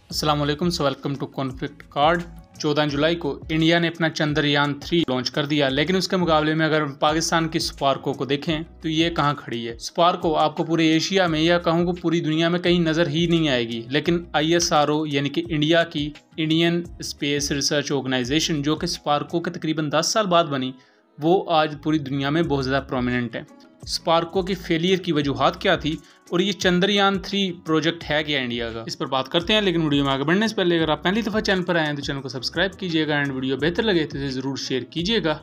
अस्सलाम वालेकुम, welcome to conflict card. 14 जुलाई को इंडिया ने अपना चंद्रयान 3 लॉन्च कर दिया, लेकिन उसके मुकाबले में अगर पाकिस्तान की स्पार्को को देखें तो ये कहाँ खड़ी है। स्पार्को आपको पूरे एशिया में या कहूँ पूरी दुनिया में कहीं नज़र ही नहीं आएगी, लेकिन ISRO यानी कि इंडिया की इंडियन स्पेस रिसर्च ऑर्गेनाइजेशन जो कि स्पार्को के तकरीबन 10 साल बाद बनी, वो आज पूरी दुनिया में बहुत ज़्यादा प्रोमिनेंट है। स्पार्को की फेलियर की वजूहात क्या थी और ये चंद्रयान 3 प्रोजेक्ट है क्या इंडिया का, इस पर बात करते हैं। लेकिन वीडियो में आगे बढ़ने से पहले अगर आप पहली दफ़ा चैनल पर आए हैं तो चैनल को सब्सक्राइब कीजिएगा एंड वीडियो बेहतर लगे तो इसे ज़रूर शेयर कीजिएगा।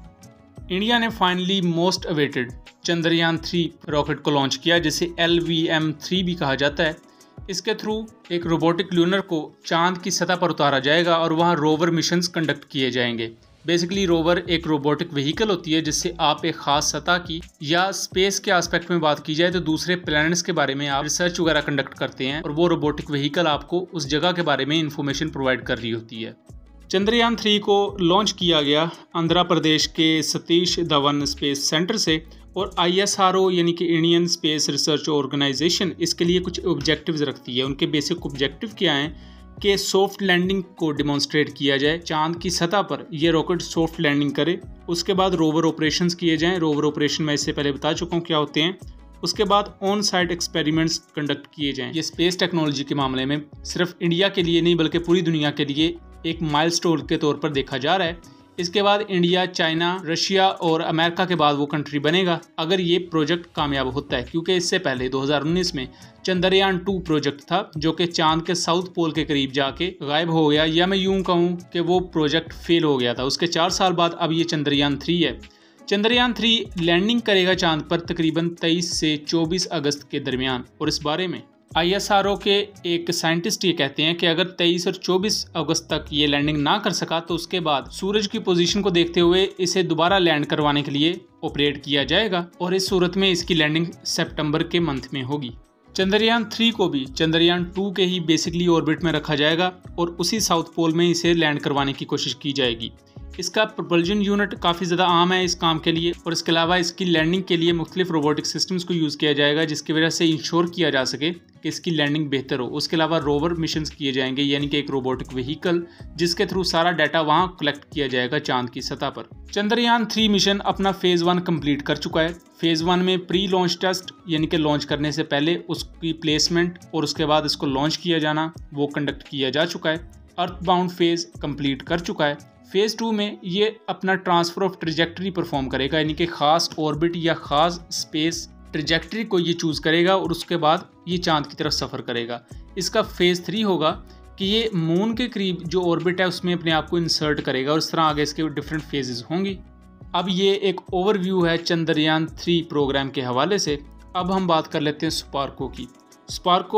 इंडिया ने finally most awaited Chandrayaan 3 rocket को लॉन्च किया, जिसे LVM-3 भी कहा जाता है। इसके थ्रू एक रोबोटिक ल्यूनर को चांद की सतह पर उतारा जाएगा और वहाँ रोवर मिशंस कंडक्ट किए जाएंगे। बेसिकली रोवर एक रोबोटिक व्हीकल होती है जिससे आप एक खास सतह की या स्पेस के एस्पेक्ट में बात की जाए तो दूसरे प्लैनेट्स के बारे में आप रिसर्च वगैरह कंडक्ट करते हैं और वो रोबोटिक व्हीकल आपको उस जगह के बारे में इंफॉर्मेशन प्रोवाइड कर रही होती है। चंद्रयान 3 को लॉन्च किया गया आंध्र प्रदेश के सतीश धवन स्पेस सेंटर से और ISRO यानी कि इंडियन स्पेस रिसर्च ऑर्गेनाइजेशन इसके लिए कुछ ऑब्जेक्टिव्स रखती है। उनके बेसिक ऑब्जेक्टिव क्या हैं कि सॉफ्ट लैंडिंग को डिमॉन्स्ट्रेट किया जाए, चांद की सतह पर यह रॉकेट सॉफ्ट लैंडिंग करे। उसके बाद रोवर ऑपरेशंस किए जाएं। रोवर ऑपरेशन मैं इससे पहले बता चुका हूँ क्या होते हैं। उसके बाद ऑन साइट एक्सपेरिमेंट्स कंडक्ट किए जाएं। ये स्पेस टेक्नोलॉजी के मामले में सिर्फ इंडिया के लिए नहीं बल्कि पूरी दुनिया के लिए एक माइलस्टोन के तौर पर देखा जा रहा है। इसके बाद इंडिया, चाइना, रशिया और अमेरिका के बाद वो कंट्री बनेगा अगर ये प्रोजेक्ट कामयाब होता है, क्योंकि इससे पहले 2019 में चंद्रयान 2 प्रोजेक्ट था जो कि चांद के साउथ पोल के करीब जाके गायब हो गया, या मैं यूं कहूं कि वो प्रोजेक्ट फेल हो गया था। उसके 4 साल बाद अब ये चंद्रयान 3 है। चंद्रयान 3 लैंडिंग करेगा चांद पर तकरीबन 23 से 24 अगस्त के दरमियान, और इस बारे में ISRO के एक साइंटिस्ट ये कहते हैं कि अगर 23 और 24 अगस्त तक ये लैंडिंग ना कर सका तो उसके बाद सूरज की पोजीशन को देखते हुए इसे दोबारा लैंड करवाने के लिए ऑपरेट किया जाएगा, और इस सूरत में इसकी लैंडिंग सितंबर के मंथ में होगी। चंद्रयान 3 को भी चंद्रयान 2 के ही बेसिकली ऑर्बिट में रखा जाएगा और उसी साउथ पोल में इसे लैंड करवाने की कोशिश की जाएगी। इसका प्रपल्जन यूनिट काफ़ी ज़्यादा आम है इस काम के लिए, और इसके अलावा इसकी लैंडिंग के लिए मुख्तलिफ रोबोटिक सिस्टम्स को यूज़ किया जाएगा जिसकी वजह से इंश्योर किया जा सके कि इसकी लैंडिंग बेहतर हो। उसके अलावा रोवर मिशंस किए जाएंगे, यानी कि एक रोबोटिक व्हीकल जिसके थ्रू सारा डाटा वहाँ कलेक्ट किया जाएगा चांद की सतह पर। चंद्रयान 3 मिशन अपना फेज़ 1 कंप्लीट कर चुका है। फेज़ 1 में प्री लॉन्च टेस्ट यानी कि लॉन्च करने से पहले उसकी प्लेसमेंट और उसके बाद इसको लॉन्च किया जाना वो कंडक्ट किया जा चुका है। अर्थ बाउंड फेज़ कंप्लीट कर चुका है। फेज़ 2 में ये अपना ट्रांसफ़र ऑफ ट्रेजेक्टरी परफॉर्म करेगा, यानी कि ख़ास ऑर्बिट या ख़ास स्पेस ट्रेजेक्टरी को ये चूज़ करेगा और उसके बाद ये चांद की तरफ सफ़र करेगा। इसका फेज़ 3 होगा कि ये मून के करीब जो ऑर्बिट है उसमें अपने आप को इंसर्ट करेगा, और इस तरह आगे इसके डिफरेंट फेजेस होंगी। अब ये एक ओवरव्यू है चंद्रयान 3 प्रोग्राम के हवाले से। अब हम बात कर लेते हैं स्पार्को की। स्पार्को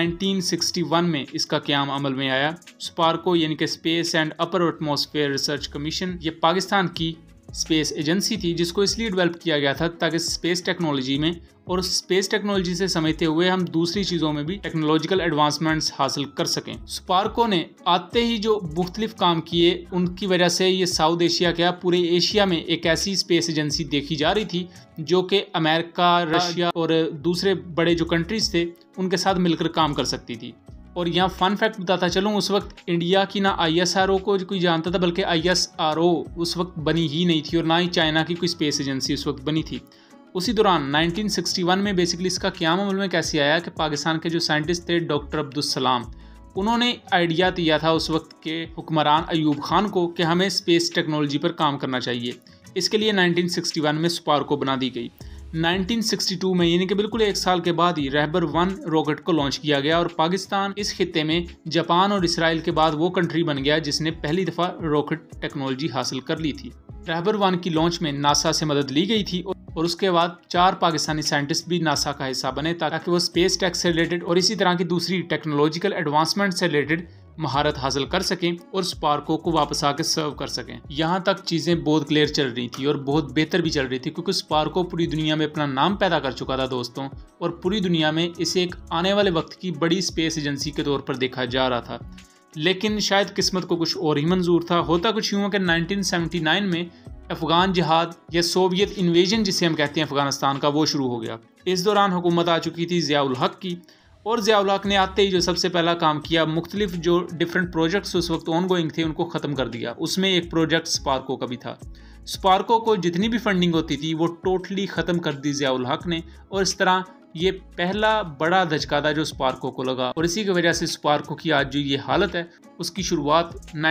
1961 में इसका क़याम अमल में आया। स्पार्को यानी कि space and upper atmosphere research commission, ये पाकिस्तान की स्पेस एजेंसी थी जिसको इसलिए डेवलप किया गया था ताकि स्पेस टेक्नोलॉजी में और स्पेस टेक्नोलॉजी से समझते हुए हम दूसरी चीज़ों में भी टेक्नोलॉजिकल एडवांसमेंट्स हासिल कर सकें। स्पार्को ने आते ही जो मुख्तलिफ काम किए उनकी वजह से ये साउथ एशिया क्या पूरे एशिया में एक ऐसी स्पेस एजेंसी देखी जा रही थी जो कि अमेरिका, रशिया और दूसरे बड़े जो कंट्रीज थे उनके साथ मिलकर काम कर सकती थी। और यहाँ फन फैक्ट बताता चलूँ, उस वक्त इंडिया की ना ISRO को कोई जानता था, बल्कि ISRO उस वक्त बनी ही नहीं थी, और ना ही चाइना की कोई स्पेस एजेंसी उस वक्त बनी थी। उसी दौरान 1961 में बेसिकली इसका क़याम अमल में कैसे आया कि पाकिस्तान के जो साइंटिस्ट थे डॉक्टर अब्दुल सलाम, उन्होंने आइडिया दिया था उस वक्त के हुक्मरान अयूब खान को कि हमें स्पेस टेक्नोलॉजी पर काम करना चाहिए। इसके लिए 1961 में स्पार्को बना दी गई। 1962 में यानी कि बिल्कुल 1 साल के बाद ही रहबर 1 रॉकेट को लॉन्च किया गया, और पाकिस्तान इस खित्ते में जापान और इसराइल के बाद वो कंट्री बन गया जिसने पहली दफ़ा रॉकेट टेक्नोलॉजी हासिल कर ली थी। रहबर 1 की लॉन्च में नासा से मदद ली गई थी और उसके बाद 4 पाकिस्तानी साइंटिस्ट भी नासा का हिस्सा बने ताकि वो स्पेस टेक से रिलेटेड और इसी तरह की दूसरी टेक्नोलॉजिकल एडवांसमेंट से रिलेटेड महारत हासिल कर सकें और स्पार्को को वापस आके सर्व कर सकें। यहाँ तक चीज़ें बहुत क्लियर चल रही थी और बहुत बेहतर भी चल रही थी, क्योंकि स्पार्को पूरी दुनिया में अपना नाम पैदा कर चुका था दोस्तों, और पूरी दुनिया में इसे एक आने वाले वक्त की बड़ी स्पेस एजेंसी के तौर पर देखा जा रहा था। लेकिन शायद किस्मत को कुछ और ही मंजूर था। होता कुछ यूँ कि 1979 में अफगान जिहाद या सोवियत इन्वेजन जिसे हम कहते हैं अफगानिस्तान का, वो शुरू हो गया। इस दौरान हुकूमत आ चुकी थी ज़िया उल हक की, और ज़िया-उल हक ने आते ही जो सबसे पहला काम किया, मुख्तलिफ जो डिफरेंट प्रोजेक्ट्स उस वक्त ऑन गोइंग थे उनको ख़त्म कर दिया। उसमें एक प्रोजेक्ट स्पार्को का भी था। स्पार्को को जितनी भी फंडिंग होती थी वो टोटली ख़त्म कर दी ज़िया-उल हक ने, और इस तरह ये पहला बड़ा धचका था जो स्पार्को को लगा, और इसी की वजह से स्पार्को की आज जो ये हालत है उसकी शुरुआत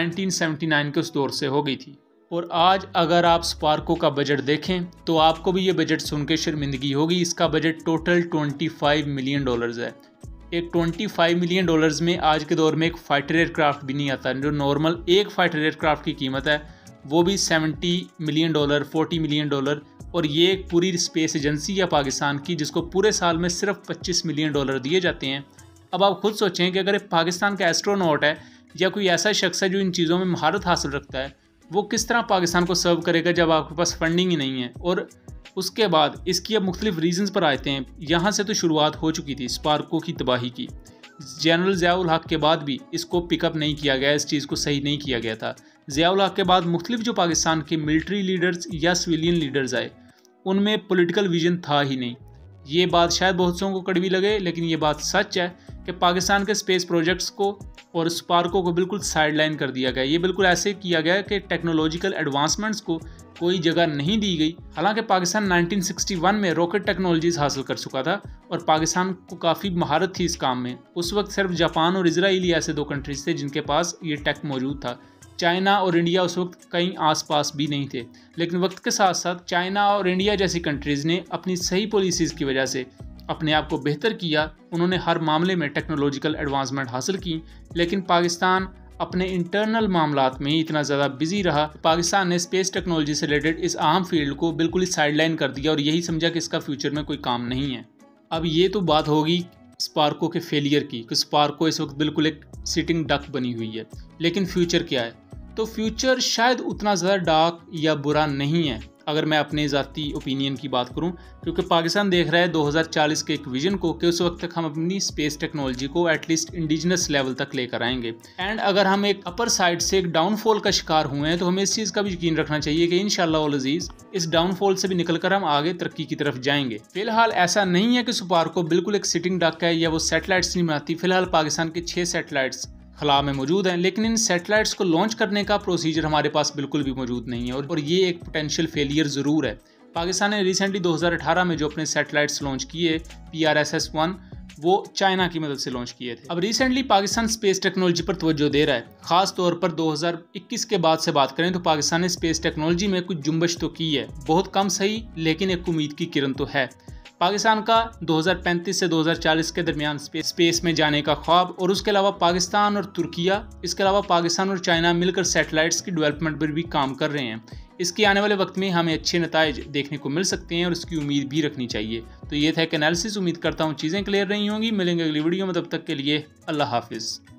1979 के उस दौर से हो गई थी। और आज अगर आप स्पार्को का बजट देखें तो आपको भी ये बजट सुन के शर्मिंदगी होगी। इसका बजट टोटल $25 मिलियन है। एक $25 मिलियन में आज के दौर में एक फाइटर एयरक्राफ्ट भी नहीं आता। जो नॉर्मल एक फाइटर एयरक्राफ्ट की कीमत है वो भी $70 मिलियन, $40 मिलियन, और ये एक पूरी स्पेस एजेंसी है पाकिस्तान की जिसको पूरे साल में सिर्फ $25 मिलियन दिए जाते हैं। अब आप खुद सोचें कि अगर पाकिस्तान का एस्ट्रोनॉट है या कोई ऐसा शख्स है जो इन चीज़ों में महारत हासिल रखता है, वो किस तरह पाकिस्तान को सर्व करेगा जब आपके पास फंडिंग ही नहीं है। और उसके बाद इसकी अब मुख्तलिफ रीजंस पर आते हैं। यहाँ से तो शुरुआत हो चुकी थी स्पार्को की तबाही की। जनरल ज़िया-उल हक के बाद भी इसको पिकअप नहीं किया गया, इस चीज़ को सही नहीं किया गया था। ज़िया-उल हक के बाद मुख्तलिफ जो पाकिस्तान के मिलिट्री लीडर्स या सिविलियन लीडर्स आए उनमें पॉलिटिकल विजन था ही नहीं। ये बात शायद बहुत लोगों को कड़वी लगे, लेकिन ये बात सच है कि पाकिस्तान के स्पेस प्रोजेक्ट्स को और स्पार्को को बिल्कुल साइडलाइन कर दिया गया। ये बिल्कुल ऐसे किया गया कि टेक्नोलॉजिकल एडवांसमेंट्स को कोई जगह नहीं दी गई। हालांकि पाकिस्तान 1961 में रॉकेट टेक्नोलॉजीज हासिल कर चुका था और पाकिस्तान को काफ़ी महारत थी इस काम में। उस वक्त सिर्फ जापान और इजराइल ऐसे दो कंट्रीज थे जिनके पास ये टेक मौजूद था। चाइना और इंडिया उस वक्त कहीं आसपास भी नहीं थे। लेकिन वक्त के साथ साथ चाइना और इंडिया जैसी कंट्रीज़ ने अपनी सही पॉलिसीज़ की वजह से अपने आप को बेहतर किया। उन्होंने हर मामले में टेक्नोलॉजिकल एडवांसमेंट हासिल की, लेकिन पाकिस्तान अपने इंटरनल मामलात में इतना ज़्यादा बिजी रहा। पाकिस्तान ने स्पेस टेक्नोलॉजी से रिलेटेड इस अहम फील्ड को बिल्कुल ही साइडलाइन कर दिया और यही समझा कि इसका फ्यूचर में कोई काम नहीं है। अब ये तो बात होगी स्पार्को के फेलियर की कि स्पार्को इस वक्त बिल्कुल एक सिटिंग डक बनी हुई है। लेकिन फ्यूचर क्या है? तो फ्यूचर शायद उतना ज़्यादा डार्क या बुरा नहीं है अगर मैं अपने ज़ाती ओपिनियन की बात करूं, क्योंकि पाकिस्तान देख रहा है 2040 के एक विजन को कि उस वक्त तक हम अपनी स्पेस टेक्नोलॉजी को एटलीस्ट इंडिजिनस लेवल तक लेकर आएंगे। एंड अगर हम एक अपर साइड से एक डाउनफॉल का शिकार हुए हैं तो हमें इस चीज़ का भी यकीन रखना चाहिए कि इंशाअल्लाह अल अज़ीज़ इस डाउनफॉल से भी निकलकर हम आगे तरक्की की तरफ जाएंगे। फिलहाल ऐसा नहीं है कि स्पार्को बिल्कुल एक सिटिंग डक है या वो सैटेलाइट्स नहीं बनाती। फिलहाल पाकिस्तान के 6 सैटेलाइट्स खला में मौजूद हैं, लेकिन इन सैटेलाइट्स को लॉन्च करने का प्रोसीजर हमारे पास बिल्कुल भी मौजूद नहीं है और ये एक पोटेंशियल फेलियर ज़रूर है। पाकिस्तान ने रिसेंटली 2018 में जो अपने सैटेलाइट्स लॉन्च किए PRSS-1 वो चाइना की मदद से लॉन्च किए थे। अब रिसेंटली पाकिस्तान स्पेस टेक्नोलॉजी पर तवज्जो दे रहा है। खास तौर पर 2021 के बाद से बात करें तो पाकिस्तान ने स्पेस टेक्नोलॉजी में कुछ जुम्बश तो की है, बहुत कम सही, लेकिन एक उम्मीद की किरण तो है। पाकिस्तान का 2035 से 2040 के दरमियान स्पेस में जाने का ख्वाब, और उसके अलावा पाकिस्तान और तुर्किया, इसके अलावा पाकिस्तान और चाइना मिलकर सैटेलाइट्स की डेवलपमेंट पर भी काम कर रहे हैं। इसके आने वाले वक्त में हमें अच्छे नताइज देखने को मिल सकते हैं और उसकी उम्मीद भी रखनी चाहिए। तो ये था एक एनालिसिस। उम्मीद करता हूँ चीज़ें क्लियर रही होंगी। मिलेंगे अगली वीडियो में, तब तक के लिए अल्लाह हाफिज़।